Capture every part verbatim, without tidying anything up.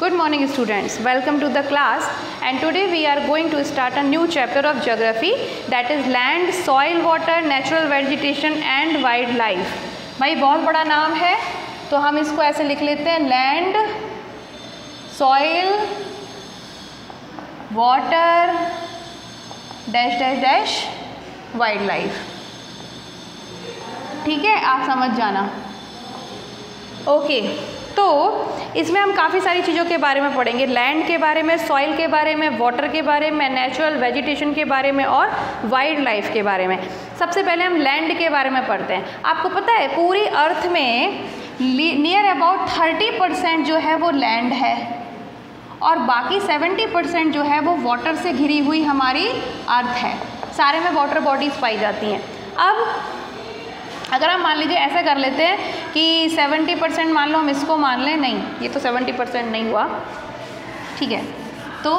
Good morning students, welcome to the class and today we are going to start a new chapter of geography, that is land, soil, water, natural vegetation and wildlife। भाई बहुत बड़ा नाम है तो हम इसको ऐसे लिख लेते हैं, land, soil, water, dash dash dash, wildlife. ठीक है, आप समझ जाना। ओके, तो इसमें हम काफ़ी सारी चीज़ों के बारे में पढ़ेंगे, लैंड के बारे में, सॉइल के बारे में, वाटर के बारे में, नेचुरल वेजिटेशन के बारे में और वाइल्ड लाइफ के बारे में। सबसे पहले हम लैंड के बारे में पढ़ते हैं। आपको पता है पूरी अर्थ में नियर अबाउट थर्टी परसेंट जो है वो लैंड है और बाकी सेवेंटी परसेंट जो है वो वाटर से घिरी हुई हमारी अर्थ है। सारे में वाटर बॉडीज़ पाई जाती हैं। अब अगर हम मान लीजिए ऐसा कर लेते हैं कि सेवेंटी परसेंट मान लो हम इसको मान लें, नहीं ये तो सेवेंटी परसेंट नहीं हुआ, ठीक है। तो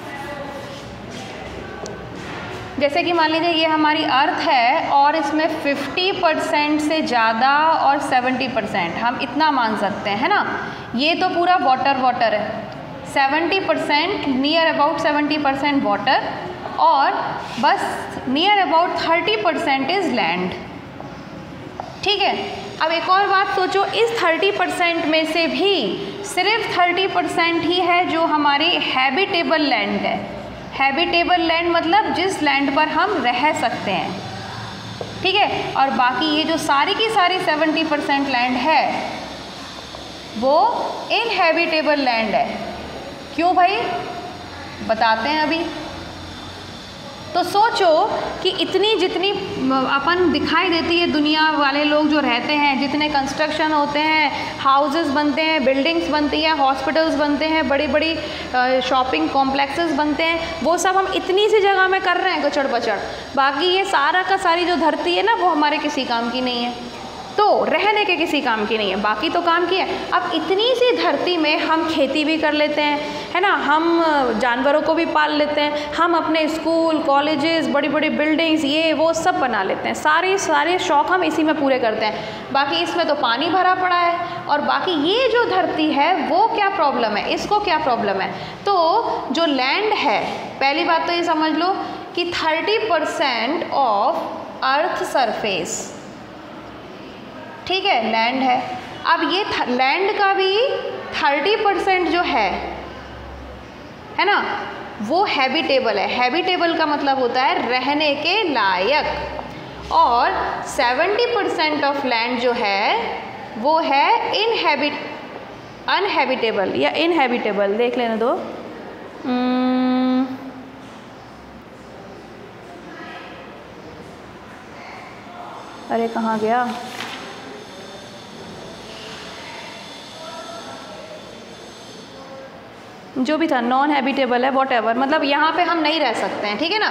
जैसे कि मान लीजिए ये हमारी अर्थ है और इसमें फिफ्टी परसेंट से ज़्यादा और सेवेंटी परसेंट हम इतना मान सकते हैं, है ना। ये तो पूरा वाटर वाटर है, seventy percent near about seventy percent water और बस near about thirty percent is land, ठीक है। अब एक और बात सोचो, इस थर्टी परसेंट में से भी सिर्फ थर्टी परसेंट ही है जो हमारी हैबिटेबल लैंड है। हैबिटेबल लैंड मतलब जिस लैंड पर हम रह सकते हैं, ठीक है। और बाकी ये जो सारी की सारी सेवेंटी परसेंट लैंड है वो इनहैबिटेबल लैंड है। क्यों भाई, बताते हैं अभी। तो सोचो कि इतनी जितनी अपन दिखाई देती है, दुनिया वाले लोग जो रहते हैं, जितने कंस्ट्रक्शन होते हैं, हाउसेस बनते हैं, बिल्डिंग्स बनती हैं, हॉस्पिटल्स बनते हैं, बड़ी बड़ी शॉपिंग कॉम्प्लेक्सेस बनते हैं, वो सब हम इतनी सी जगह में कर रहे हैं कचड़ पचड़। बाकी ये सारा का सारी जो धरती है ना वो हमारे किसी काम की नहीं है, तो रहने के किसी काम की नहीं है, बाकी तो काम की है। अब इतनी सी धरती में हम खेती भी कर लेते हैं, है ना, हम जानवरों को भी पाल लेते हैं, हम अपने स्कूल कॉलेजेस बड़ी बड़ी बिल्डिंग्स ये वो सब बना लेते हैं, सारे सारे शौक़ हम इसी में पूरे करते हैं। बाकी इसमें तो पानी भरा पड़ा है और बाकी ये जो धरती है वो क्या प्रॉब्लम है, इसको क्या प्रॉब्लम है। तो जो लैंड है, पहली बात तो ये समझ लो कि thirty percent of earth surface, ठीक है, लैंड है। अब ये लैंड का भी थर्टी परसेंट जो है है ना वो हैबिटेबल है। हैबिटेबल का मतलब होता है रहने के लायक, और सेवेंटी परसेंट ऑफ लैंड जो है वो है इनहैबिट अनहैबिटेबल या इनहैबिटेबल। देख लेने दो, अरे कहाँ गया, जो भी था, नॉन हैबिटेबल है, वॉट एवर, मतलब यहाँ पे हम नहीं रह सकते हैं, ठीक है ना।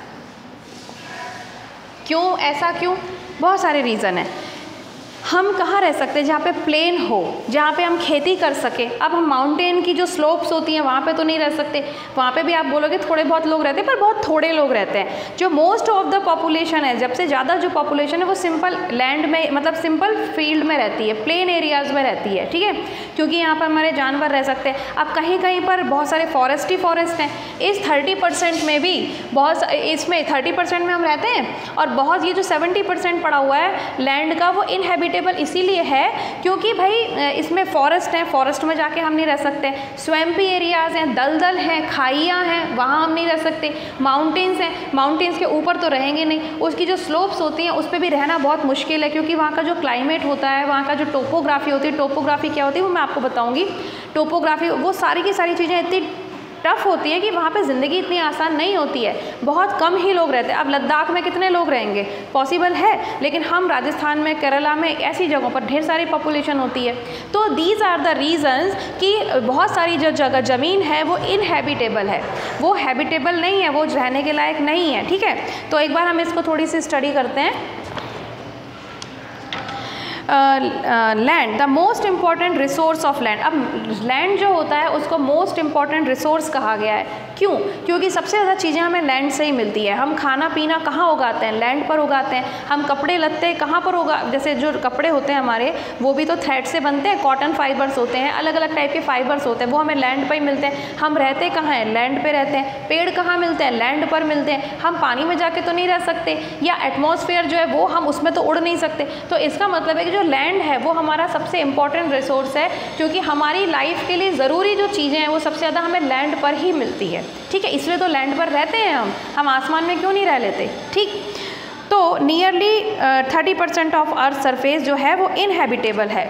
क्यों, ऐसा क्यों, बहुत सारे रीज़न है। हम कहाँ रह सकते हैं, जहाँ पे प्लेन हो, जहाँ पे हम खेती कर सके। अब हम माउंटेन की जो स्लोप्स होती हैं वहाँ पे तो नहीं रह सकते, वहाँ पे भी आप बोलोगे थोड़े बहुत लोग रहते हैं, पर बहुत थोड़े लोग रहते हैं। जो मोस्ट ऑफ द पॉपुलेशन है, जब से ज़्यादा जो पॉपुलेशन है वो सिंपल लैंड में, मतलब सिंपल फील्ड में रहती है, प्लेन एरियाज़ में रहती है, ठीक है, क्योंकि यहाँ पर हमारे जानवर रह सकते हैं। अब कहीं कहीं पर बहुत सारे फॉरेस्ट ही फॉरेस्ट हैं। इस थर्टी परसेंट में भी बहुत, इसमें थर्टी परसेंट में हम रहते हैं और बहुत ये जो सेवेंटी परसेंट पड़ा हुआ है लैंड का वो इनहैबिटेबल इसीलिए है क्योंकि भाई इसमें फॉरेस्ट है, फॉरेस्ट में जाके हम नहीं रह सकते। स्वैम्पी एरियाज़ हैं, दलदल हैं, खाइयाँ हैं, वहाँ हम नहीं रह सकते। माउंटेन्स हैं, माउंटेन्स के ऊपर तो रहेंगे नहीं, उसकी जो स्लोप्स होती हैं उस पर भी रहना बहुत मुश्किल है क्योंकि वहाँ का जो क्लाइमेट होता है, वहाँ का जो टोपोग्राफी होती है, टोपोग्राफी क्या होती है वो मैं आपको बताऊँगी। टोपोग्राफी वो सारी की सारी चीज़ें इतनी टफ होती है कि वहाँ पे ज़िंदगी इतनी आसान नहीं होती है, बहुत कम ही लोग रहते हैं। अब लद्दाख में कितने लोग रहेंगे, पॉसिबल है, लेकिन हम राजस्थान में, केरला में, ऐसी जगहों पर ढेर सारी पॉपुलेशन होती है। तो दीज आर द रीज़न्स कि बहुत सारी जो जगह ज़मीन है वो इनहैबिटेबल है, वो हैबिटेबल नहीं है, वो रहने के लायक नहीं है, ठीक है। तो एक बार हम इसको थोड़ी सी स्टडी करते हैं। Land, the most important resource of land. अब लैंड जो होता है उसको मोस्ट इम्पॉर्टेंट रिसोर्स कहा गया है। क्यों? क्योंकि सबसे ज़्यादा चीज़ें हमें लैंड से ही मिलती है। हम खाना पीना कहाँ उगाते हैं? लैंड पर उगाते हैं। हम कपड़े लत्ते कहाँ पर उगा, जैसे जो कपड़े होते हैं हमारे वो भी तो थ्रेड से बनते हैं, कॉटन फाइबर्स होते हैं, अलग अलग टाइप के फाइबर्स होते हैं, वो हमें लैंड पर ही मिलते हैं। हम रहते कहाँ हैं? लैंड पे रहते हैं। पेड़ कहाँ मिलते हैं? लैंड पर मिलते हैं। हम पानी में जाके तो नहीं रह सकते, या एटमॉस्फेयर जो है वो हम उसमें तो उड़ नहीं सकते। तो इसका मतलब है कि जो लैंड है वो हमारा सबसे इंपॉर्टेंट रिसोर्स है, क्योंकि हमारी लाइफ के लिए ज़रूरी जो चीज़ें हैं वो सबसे ज़्यादा हमें लैंड पर ही मिलती है। ठीक है, इसलिए तो लैंड पर रहते हैं हम हम आसमान में क्यों नहीं रह लेते। ठीक, तो nearly thirty percent of earth surface जो है वो इनहैबिटेबल है,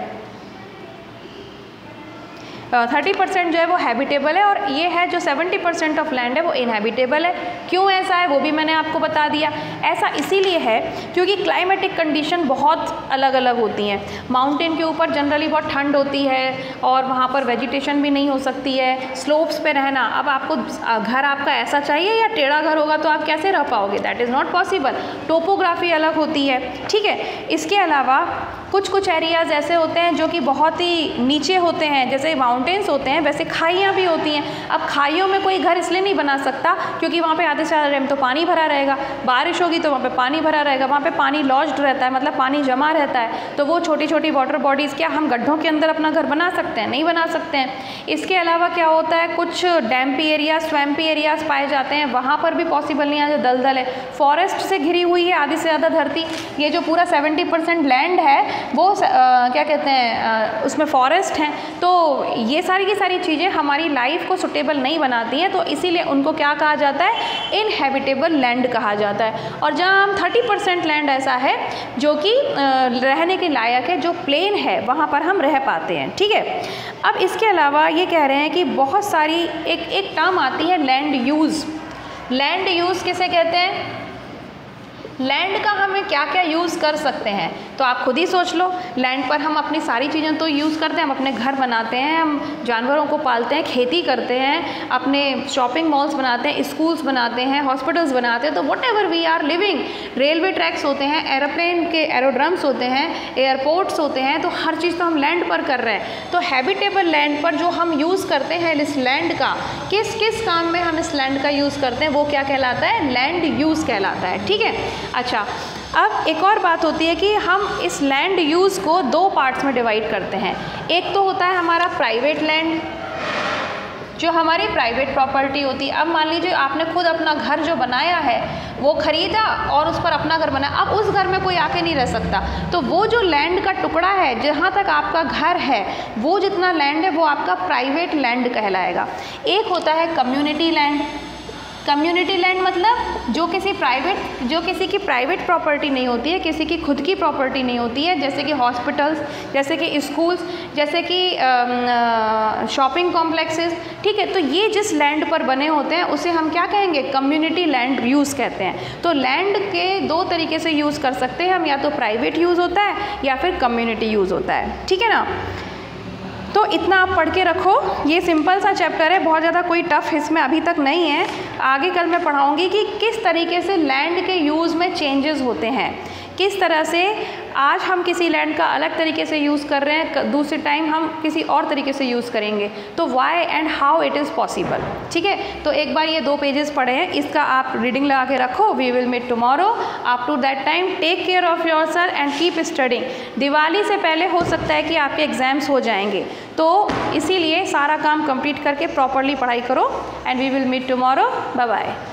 थर्टी परसेंट जो है वो हैबिटेबल है, और ये है जो सेवेंटी परसेंट ऑफ लैंड है वो इनहैबिटेबल है। क्यों ऐसा है वो भी मैंने आपको बता दिया। ऐसा इसीलिए है क्योंकि क्लाइमेटिक कंडीशन बहुत अलग अलग होती हैं। माउंटेन के ऊपर जनरली बहुत ठंड होती है और वहाँ पर वेजिटेशन भी नहीं हो सकती है। स्लोप्स पे रहना, अब आपको घर आपका ऐसा चाहिए या टेढ़ा घर होगा तो आप कैसे रह पाओगे? That is not possible. Topography अलग होती है। ठीक है, इसके अलावा कुछ कुछ एरियाज़ ऐसे होते हैं जो कि बहुत ही नीचे होते हैं, जैसे माउंटेन्स होते हैं वैसे खाइयाँ भी होती हैं। अब खाइयों में कोई घर इसलिए नहीं बना सकता क्योंकि वहाँ पे आधे से ज़्यादा टाइम तो पानी भरा रहेगा, बारिश होगी तो वहाँ पे पानी भरा रहेगा, वहाँ पे पानी लॉज्ड रहता है, मतलब पानी जमा रहता है। तो वो छोटी छोटी वाटर बॉडीज़ क्या हम गड्ढों के अंदर अपना घर बना सकते हैं? नहीं बना सकते हैं। इसके अलावा क्या होता है, कुछ डैम्पी एरिया, स्वैम्पी एरियाज़ पाए जाते हैं, वहाँ पर भी पॉसिबल नहीं है, जो दलदल है। फॉरेस्ट से घिरी हुई है आधी से ज़्यादा धरती, ये जो पूरा सेवेंटी परसेंट लैंड है वो आ, क्या कहते हैं आ, उसमें फॉरेस्ट हैं। तो ये सारी की सारी चीज़ें हमारी लाइफ को सुटेबल नहीं बनाती हैं, तो इसीलिए उनको क्या कहा जाता है? इनहैबिटेबल लैंड कहा जाता है। और जहाँ हम थर्टी परसेंट लैंड ऐसा है जो कि रहने के लायक है, जो प्लेन है वहाँ पर हम रह पाते हैं। ठीक है, अब इसके अलावा ये कह रहे हैं कि बहुत सारी एक एक टर्म आती है लैंड यूज़। लैंड यूज़ किसे कहते हैं? लैंड का हमें क्या क्या यूज़ कर सकते हैं, तो आप खुद ही सोच लो। लैंड पर हम अपनी सारी चीज़ें तो यूज़ करते हैं, हम अपने घर बनाते हैं, हम जानवरों को पालते हैं, खेती करते हैं, अपने शॉपिंग मॉल्स बनाते हैं, स्कूल्स बनाते हैं, हॉस्पिटल्स बनाते हैं। तो whatever we are living, railway tracks होते हैं, एरोप्लेन के एरोड्रम्स होते हैं, एयरपोर्ट्स होते हैं, तो हर चीज़ तो हम लैंड पर कर रहे हैं। तो हैबिटेबल लैंड पर जो हम यूज़ करते हैं इस लैंड का, किस किस काम में हम इस लैंड का यूज़ करते हैं, वो क्या कहलाता है? लैंड यूज़ कहलाता है। ठीक है, अच्छा, अब एक और बात होती है कि हम इस लैंड यूज़ को दो पार्ट्स में डिवाइड करते हैं। एक तो होता है हमारा प्राइवेट लैंड, जो हमारी प्राइवेट प्रॉपर्टी होती है। अब मान लीजिए आपने खुद अपना घर जो बनाया है वो ख़रीदा और उस पर अपना घर बनाया, अब उस घर में कोई आके नहीं रह सकता, तो वो जो लैंड का टुकड़ा है जहाँ तक आपका घर है वो जितना लैंड है वो आपका प्राइवेट लैंड कहलाएगा। एक होता है कम्युनिटी लैंड। कम्युनिटी लैंड मतलब जो किसी प्राइवेट जो किसी की प्राइवेट प्रॉपर्टी नहीं होती है, किसी की खुद की प्रॉपर्टी नहीं होती है, जैसे कि हॉस्पिटल्स, जैसे कि स्कूल्स, जैसे कि शॉपिंग कॉम्प्लेक्सेस। ठीक है, तो ये जिस लैंड पर बने होते हैं उसे हम क्या कहेंगे? कम्युनिटी लैंड यूज़ कहते हैं। तो लैंड के दो तरीके से यूज़ कर सकते हैं हम, या तो प्राइवेट यूज़ होता है या फिर कम्युनिटी यूज़ होता है। ठीक है ना, तो इतना आप पढ़ के रखो। ये सिंपल सा चैप्टर है, बहुत ज़्यादा कोई टफ इसमें अभी तक नहीं है। आगे कल मैं पढ़ाऊँगी कि किस तरीके से लैंड के यूज़ में चेंजेस होते हैं, किस तरह से आज हम किसी लैंड का अलग तरीके से यूज़ कर रहे हैं, दूसरे टाइम हम किसी और तरीके से यूज़ करेंगे, तो why and how it is possible. ठीक है, तो एक बार ये दो पेजेस पढ़े हैं, इसका आप रीडिंग लगा के रखो। We will meet tomorrow. Up to that time take care of yourself and keep studying. Diwali से पहले हो सकता है कि आपके एग्ज़ाम्स हो जाएंगे, तो इसीलिए सारा काम कंप्लीट करके प्रॉपरली पढ़ाई करो। And we will meet tomorrow. Bye bye.